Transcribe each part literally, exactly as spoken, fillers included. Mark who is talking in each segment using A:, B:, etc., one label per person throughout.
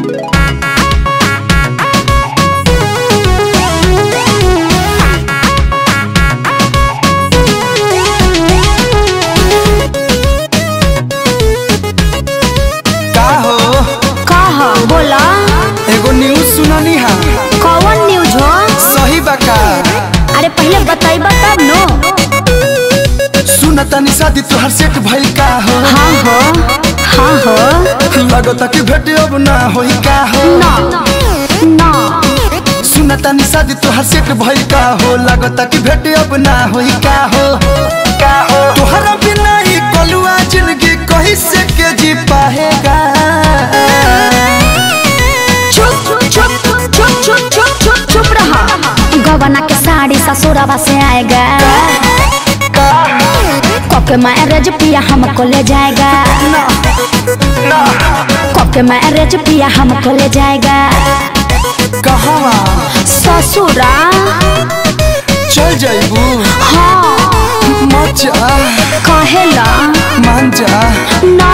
A: अरे पहले बताइबा तब नो।
B: सुनता नि शादी तोहर सेट भइल का हो?
A: हाँ हो हाँ हो।
B: लगता कि भेटे अब ना होई का हो?
A: ना ना।
B: सुनता नि शादी तोहर सेट भइल का हो? लगता कि भेटे अब ना होई का हो? का हो? तोहरा बिना ही कलुआ जिंदगी कहीं से के जी पाएगा?
A: चुप चुप चुप चुप चुप चुप चुप रहा। गवना के साड़ी ससुराबा से आएगा। कोके मैरिज पिया हमको ले जाएगा। कोके मैरिज पिया हमको ले जाएगा।
B: कहाँ?
A: ससुरा।
B: चल जाइबू?
A: हाँ।
B: मत जा।
A: काहेला?
B: मान जा।
A: ना।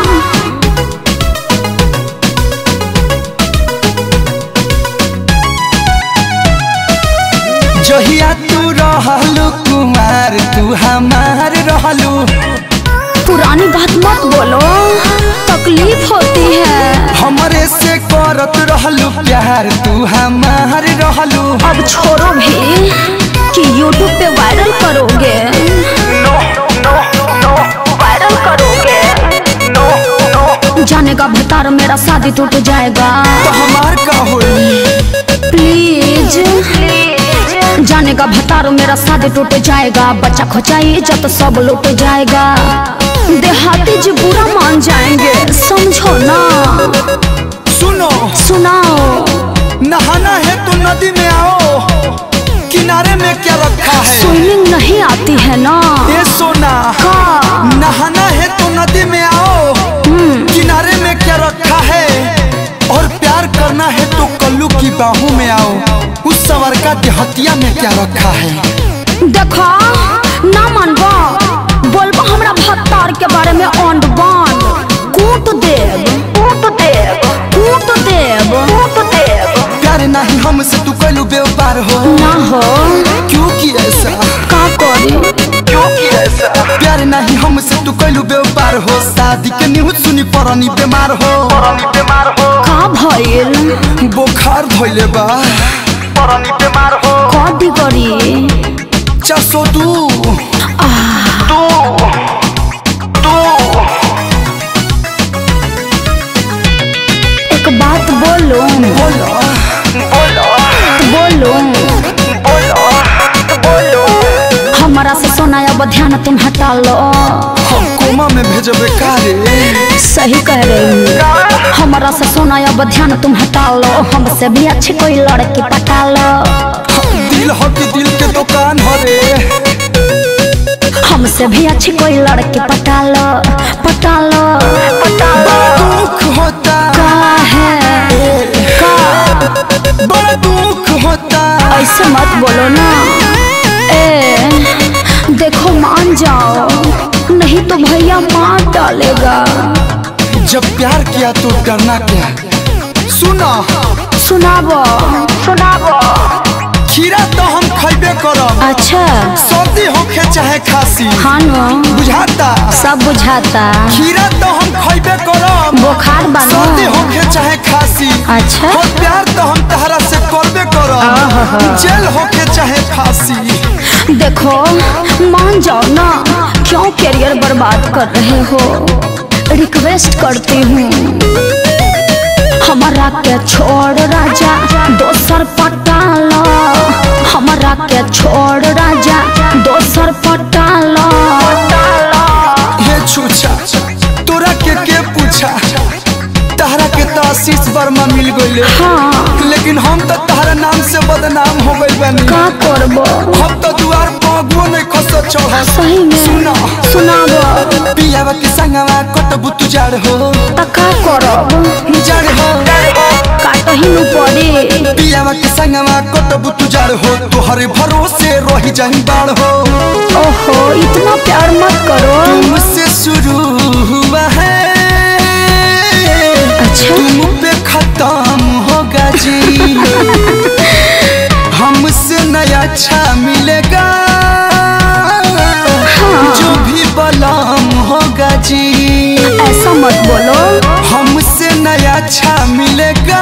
B: जहिया तू रहलू कुमार तू हमार रहलू।
A: पुरानी बात मत बोलो, तकलीफ होती है।
B: हमरे से करत रहलू प्यार तू हमार रहलू।
A: अब छोड़ो भी कि यूट्यूब पे वायरल करोगे।
B: नो नो नो
A: वायरल करोगे।
B: नो नो।
A: जानेगा भतार मेरा शादी टूट जाएगा।
B: तो हमार का होई?
A: प्लीज जानेगा भतार मेरा शादी टूट जाएगा। बच्चा खोचाई जब सब लूट जाएगा। देहाती जी बुरा मान जाएंगे, समझो ना।
B: सुनो
A: सुनाओ।
B: नहाना है तो नदी में आओ। किनारे में क्या रखा है?
A: स्विमिंग नहीं आती है ना।
B: ये सोना नहाना है तो नदी में आओ। किनारे में क्या रखा है? और प्यार करना है तो कल्लू की बाहों में आओ। उस सवर का देहतिया में क्या रखा है?
A: देखो ना मानबो, बोलबो हमरा भत्तार के बारे में ओंड बंड। कूट देव कूट देव कूट देव कूट देव।
B: प्यार नहीं हमसे तू कल्लू बेवफार हो
A: ना हो।
B: क्यों की ऐसा?
A: का करी?
B: क्यों की ऐसा? प्यार नहीं हमसे तू कल्लू बेवफार हो। शादी के न्यूज़ सुनी परनी बीमार हो। परनी बीमार हो।
A: का भइल?
B: बुखार धइले बा। परनी बीमार हो।
A: कदी करी?
B: चार सौ दू। दू दू।
A: एक बात बोलो।
B: बोलो बोलो
A: बोलो
B: बोलो बोलो।
A: हमारा से सोना अब ध्यान तुम हटा लो।
B: हम कोमा में भेजबे का रे?
A: सही कह रही हूँ। हमारा से सोना अब ध्यान तुम हटा लो। हमसे भी अच्छी कोई लड़की पटा लो।
B: दिल हो के दिल के दुकान हो रे।
A: हमसे भी अच्छी कोई लड़की पटा लो पटा लो पटा लो।
B: दुख होता
A: का है का?
B: बड़ा दुख होता।
A: ऐसे मत बोलो ना। ए देखो मान जाओ, नहीं तो भैया मार डालेगा।
B: जब प्यार किया तो डरना क्या? सुना
A: सुनाबो सुनाबो।
B: खीरा तो हम खैबे करब।
A: अच्छा
B: सर्दी होखे चाहे खांसी।
A: हाँ नो
B: बुझाता?
A: सब बुझाता।
B: खीरा तो हम खैबे करब।
A: बुखार बनो।
B: सर्दी होखे चाहे खांसी।
A: अच्छा
B: और प्यार तो हम तहरा से करबे करब। जेल होखे चाहे फांसी।
A: देखो मान जाओ ना, क्यों करियर बर्बाद कर रहे हो? रिक्वेस्ट करती हूँ हमारा के छोड़ राजा दोसर पटा लो। हमारा के छोड़ राजा दोसर पटा लो।
B: ये छूछा तोरा के के पूछा? तहरा के तो आशीष वर्मा मिल गइले।
A: हाँ
B: लेकिन हम तो तहरा नाम से बदनाम हो गइल बानी।
A: का करबो?
B: हम तो दुआर पगो नहीं खसो चढ़ा।
A: सही में
B: सुना
A: सुनाबो।
B: पियावा के संगवा कटबू तू जाड़ हो।
A: त का करब?
B: जाड़ हो
A: काटही नु पड़ी।
B: पियावा के संगवा कटबू तू जाड़ हो। तोहरे भरोसे रही जाई बाड़ हो।
A: ओहो इतना प्यार मत करो।
B: तुमसे शुरू हुआ है।
A: अच्छा
B: तुम पे खत्म होगा जी। हमसे नया अच्छा मिलेगा हाँ। जो भी बलम होगा जी।
A: ऐसा मत बोलो।
B: हमसे नया अच्छा मिलेगा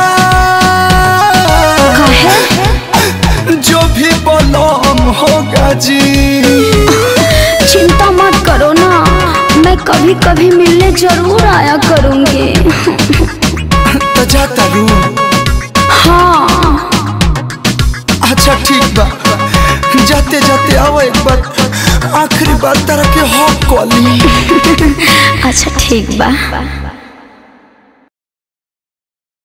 B: जो भी बलम होगा जी।
A: चिंता मत करो ना, मैं कभी कभी मिलने जरूर आया करूंगी।
B: तो जाता रू।
A: हाँ
B: अच्छा ठीक बा, जाते जाते आओ एक बार आखिरी बार तरह के हॉक कॉली।
A: अच्छा ठीक बा।